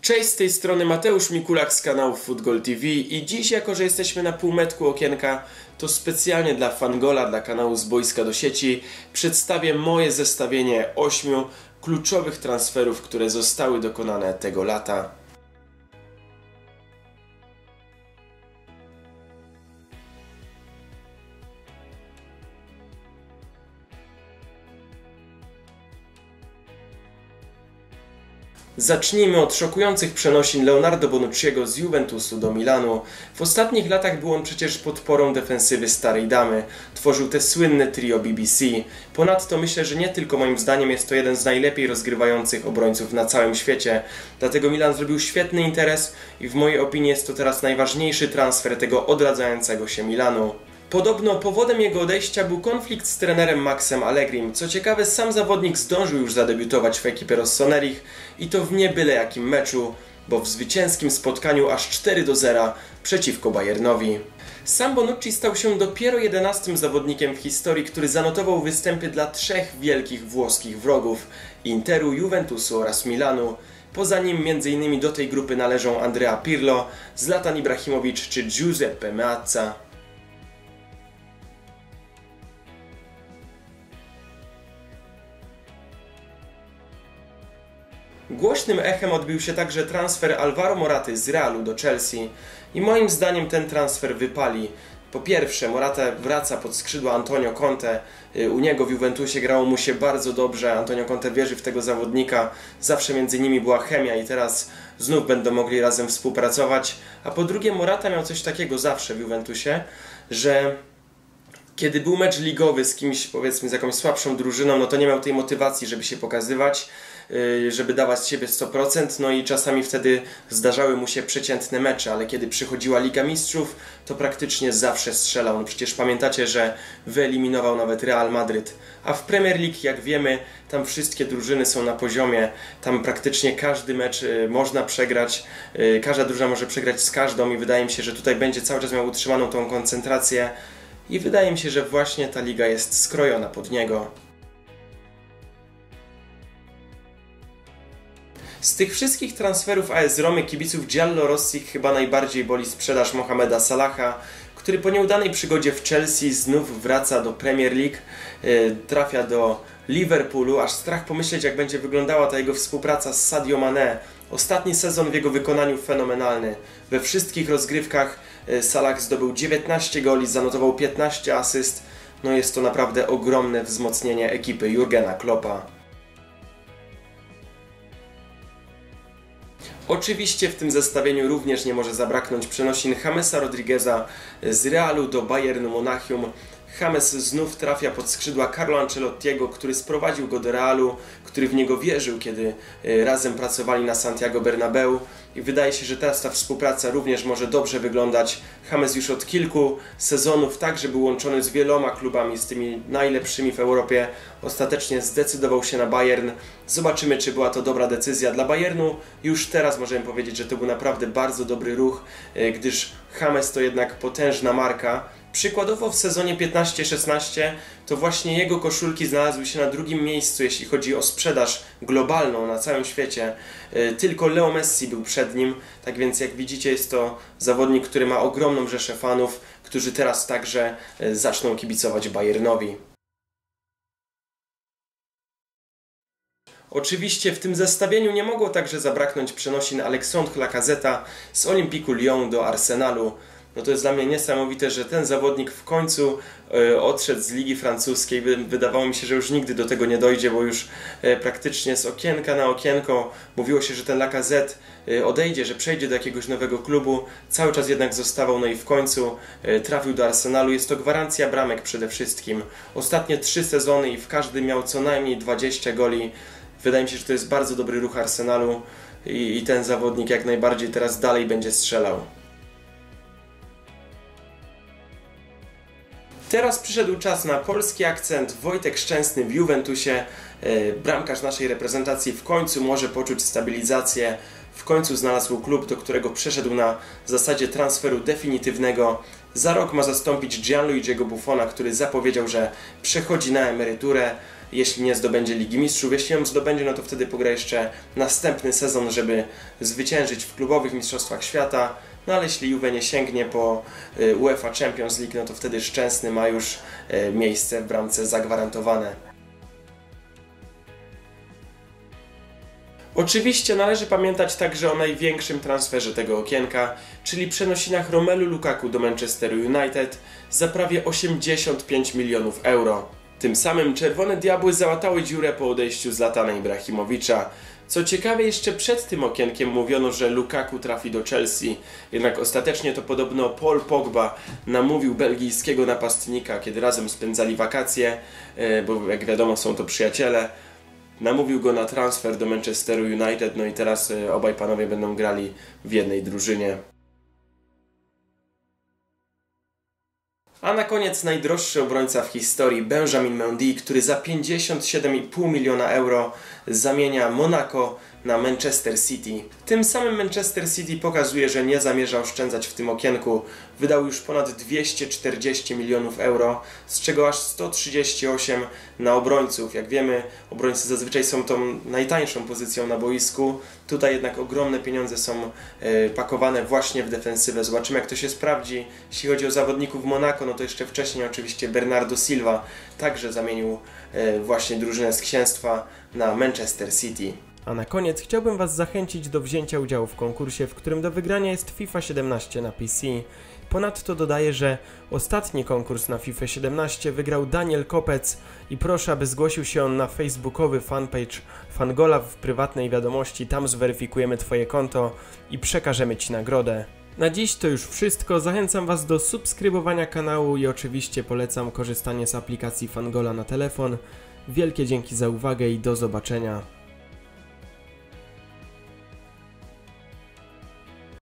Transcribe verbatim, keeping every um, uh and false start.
Cześć, z tej strony Mateusz Mikulak z kanału Footgol T V i dziś, jako że jesteśmy na półmetku okienka, to specjalnie dla Fangola, dla kanału Z Boiska do Sieci, przedstawię moje zestawienie ośmiu kluczowych transferów, które zostały dokonane tego lata. Zacznijmy od szokujących przenosin Leonardo Bonucciego z Juventusu do Milanu. W ostatnich latach był on przecież podporą defensywy starej damy. Tworzył te słynne trio B B C. Ponadto myślę, że nie tylko moim zdaniem jest to jeden z najlepiej rozgrywających obrońców na całym świecie. Dlatego Milan zrobił świetny interes i w mojej opinii jest to teraz najważniejszy transfer tego odradzającego się Milanu. Podobno powodem jego odejścia był konflikt z trenerem Maxem Allegrim. Co ciekawe, sam zawodnik zdążył już zadebiutować w ekipie Rossoneri i to w nie byle jakim meczu, bo w zwycięskim spotkaniu aż cztery do zera przeciwko Bayernowi. Sam Bonucci stał się dopiero jedenastym zawodnikiem w historii, który zanotował występy dla trzech wielkich włoskich wrogów: Interu, Juventusu oraz Milanu. Poza nim między innymi do tej grupy należą Andrea Pirlo, Zlatan Ibrahimowicz czy Giuseppe Meazza. Głośnym echem odbił się także transfer Alvaro Moraty z Realu do Chelsea i moim zdaniem ten transfer wypali. Po pierwsze, Morata wraca pod skrzydła Antonio Conte. U niego w Juventusie grało mu się bardzo dobrze. Antonio Conte wierzy w tego zawodnika. Zawsze między nimi była chemia i teraz znów będą mogli razem współpracować. A po drugie, Morata miał coś takiego zawsze w Juventusie, że kiedy był mecz ligowy z kimś, powiedzmy z jakąś słabszą drużyną, no to nie miał tej motywacji, żeby się pokazywać, żeby dawać z siebie sto procent, no i czasami wtedy zdarzały mu się przeciętne mecze, ale kiedy przychodziła Liga Mistrzów, to praktycznie zawsze strzelał. No przecież pamiętacie, że wyeliminował nawet Real Madryt. A w Premier League, jak wiemy, tam wszystkie drużyny są na poziomie, tam praktycznie każdy mecz można przegrać, każda drużyna może przegrać z każdą i wydaje mi się, że tutaj będzie cały czas miał utrzymaną tą koncentrację i wydaje mi się, że właśnie ta liga jest skrojona pod niego. Z tych wszystkich transferów A S Romy kibiców Giallorossi chyba najbardziej boli sprzedaż Mohameda Salaha, który po nieudanej przygodzie w Chelsea znów wraca do Premier League, yy, trafia do Liverpoolu, aż strach pomyśleć, jak będzie wyglądała ta jego współpraca z Sadio Mané. Ostatni sezon w jego wykonaniu fenomenalny. We wszystkich rozgrywkach yy, Salah zdobył dziewiętnaście goli, zanotował piętnaście asyst. No jest to naprawdę ogromne wzmocnienie ekipy Jurgena Kloppa. Oczywiście w tym zestawieniu również nie może zabraknąć przenosin Jamesa Rodrigueza z Realu do Bayernu Monachium. James znów trafia pod skrzydła Carlo Ancelottiego, który sprowadził go do Realu, który w niego wierzył, kiedy razem pracowali na Santiago Bernabeu. I wydaje się, że teraz ta współpraca również może dobrze wyglądać. James już od kilku sezonów także był łączony z wieloma klubami, z tymi najlepszymi w Europie. Ostatecznie zdecydował się na Bayern. Zobaczymy, czy była to dobra decyzja dla Bayernu. Już teraz możemy powiedzieć, że to był naprawdę bardzo dobry ruch, gdyż James to jednak potężna marka. Przykładowo w sezonie piętnaście szesnaście to właśnie jego koszulki znalazły się na drugim miejscu, jeśli chodzi o sprzedaż globalną na całym świecie. Tylko Leo Messi był przed nim, tak więc jak widzicie jest to zawodnik, który ma ogromną rzeszę fanów, którzy teraz także zaczną kibicować Bayernowi. Oczywiście w tym zestawieniu nie mogło także zabraknąć przenosin Alexandre Lacazette'a z Olympique Lyon do Arsenalu. No to jest dla mnie niesamowite, że ten zawodnik w końcu e, odszedł z Ligi Francuskiej. Wydawało mi się, że już nigdy do tego nie dojdzie, bo już e, praktycznie z okienka na okienko mówiło się, że ten Lacazette e, odejdzie, że przejdzie do jakiegoś nowego klubu. Cały czas jednak zostawał, no i w końcu e, trafił do Arsenalu. Jest to gwarancja bramek przede wszystkim. Ostatnie trzy sezony i w każdym miał co najmniej dwadzieścia goli. Wydaje mi się, że to jest bardzo dobry ruch Arsenalu i, i ten zawodnik jak najbardziej teraz dalej będzie strzelał. Teraz przyszedł czas na polski akcent. Wojtek Szczęsny w Juventusie, bramkarz naszej reprezentacji, w końcu może poczuć stabilizację. W końcu znalazł klub, do którego przeszedł na zasadzie transferu definitywnego. Za rok ma zastąpić Gianluigiego Buffona, który zapowiedział, że przechodzi na emeryturę. jeśli nie zdobędzie Ligi Mistrzów. Jeśli ją zdobędzie, no to wtedy pogra jeszcze następny sezon, żeby zwyciężyć w klubowych mistrzostwach świata. No ale jeśli Juve nie sięgnie po UEFA Champions League, no to wtedy Szczęsny ma już miejsce w bramce zagwarantowane. Oczywiście należy pamiętać także o największym transferze tego okienka, czyli przenosinach Romelu Lukaku do Manchesteru United za prawie osiemdziesiąt pięć milionów euro. Tym samym Czerwone Diabły załatały dziurę po odejściu Zlatana Ibrahimowicza. Co ciekawe, jeszcze przed tym okienkiem mówiono, że Lukaku trafi do Chelsea, jednak ostatecznie to podobno Paul Pogba namówił belgijskiego napastnika, kiedy razem spędzali wakacje, bo jak wiadomo są to przyjaciele, namówił go na transfer do Manchesteru United, no i teraz obaj panowie będą grali w jednej drużynie. A na koniec najdroższy obrońca w historii Benjamin Mendy, który za pięćdziesiąt siedem i pół miliona euro zamienia Monaco na Manchester City. Tym samym Manchester City pokazuje, że nie zamierza oszczędzać w tym okienku. Wydał już ponad dwieście czterdzieści milionów euro, z czego aż sto trzydzieści osiem na obrońców. Jak wiemy, obrońcy zazwyczaj są tą najtańszą pozycją na boisku. Tutaj jednak ogromne pieniądze są e, pakowane właśnie w defensywę. Zobaczymy, jak to się sprawdzi. Jeśli chodzi o zawodników Monaco, no to jeszcze wcześniej oczywiście Bernardo Silva także zamienił e, właśnie drużynę z księstwa na Manchester City. A na koniec chciałbym Was zachęcić do wzięcia udziału w konkursie, w którym do wygrania jest FIFA siedemnaście na P C. Ponadto dodaję, że ostatni konkurs na FIFA siedemnaście wygrał Daniel Kopec i proszę, aby zgłosił się on na facebookowy fanpage Fangola w prywatnej wiadomości. Tam zweryfikujemy Twoje konto i przekażemy Ci nagrodę. Na dziś to już wszystko. Zachęcam Was do subskrybowania kanału i oczywiście polecam korzystanie z aplikacji Fangola na telefon. Wielkie dzięki za uwagę i do zobaczenia.